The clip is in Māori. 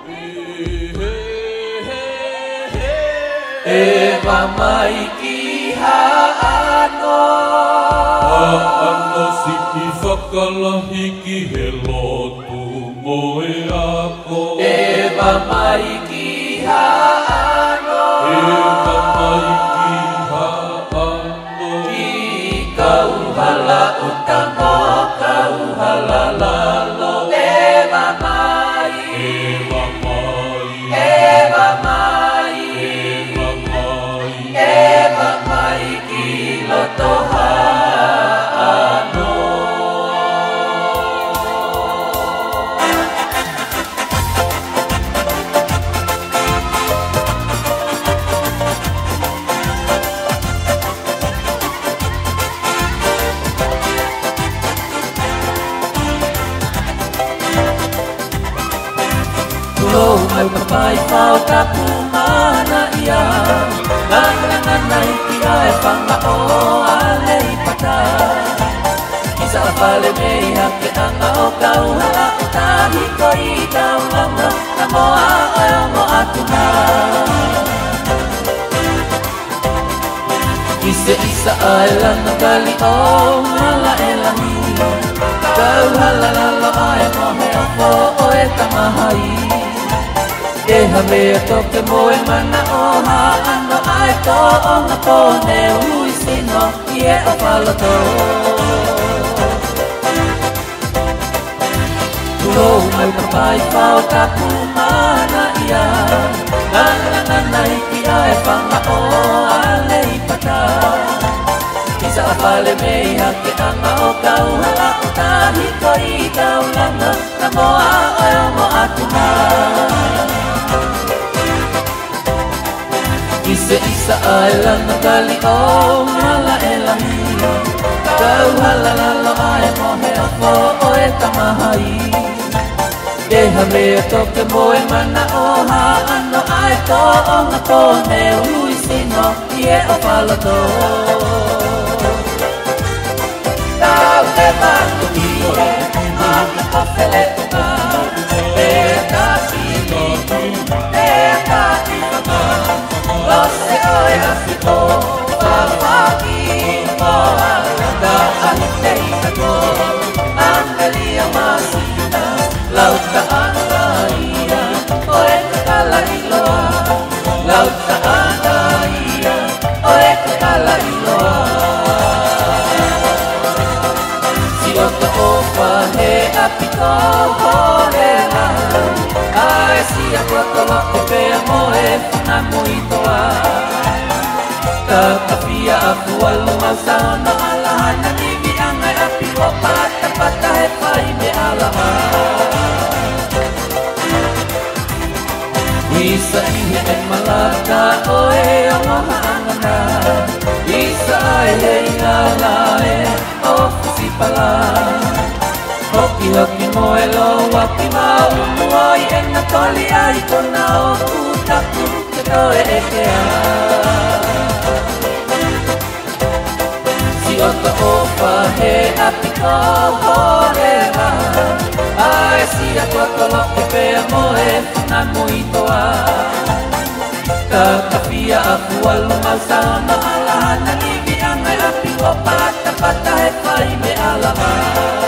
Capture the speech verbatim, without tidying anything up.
E mamai ki ha'ano Ha'ano siki whakalahi ki he lotu moe ako E mamai ki ha'ano E mamai ki ha'ano Ki kau hala utamo kau hala lalo E mamai E mamai E mamai E mamai ki loto ha'ano Tulo mai papai whao ka pumana ia Ngangangan nai ki ae whanga o alei pata Kisa whale mei hake anga o kau hala o tahi ko i kau langa Na moa oe o mo atuna Kise isa ae langa kali o hala e lahi Kau hala lalo ae mo he o fo o e tamahai E hamea toke moe mana o ha'ano Ai to o ngā pone ui sino I e o whalato Tulo mai papai whao ka pumana ia Ngana nai ki ae whanga o alei pata Kisa a whale mei hake anga o kau hala o tahi ko I kau langa Na moa oe o mo atuna Kise isa ae lana kali o hala e lahi Kau hala lalo ae mohe o fo o e tamahai E hamea toke moe mana o ha'ano Ai to o ngā pone ui sino I e o whalato Tau te matu i e Maka o whele unga E ta pili E ta pili Lose oe asiko Wawaki moa Da ahitei kato Angelia masina Lauta ana ia Oe kakala iloa Lauta ana ia Oe kakala iloa Si oto opa he apiko horela Ae si a kuatolo te pea moe Funa muitoa Kakapia aku alu mausana Alahana nimi angai api o pata pata he pai me alaha Isa ihe e malaka oe o maha angana Isa ai he ingala e o fusipala Hoki hoki moe lo waki mau Moi e na toli ai kona o kutaku Ke koe e ke a Si oto opa he apiko horela Ae si a kuatolo ke pea moe funa muitoa Kakapia aku alu mausana Alahana nimi angai api o pata pata he pai me alama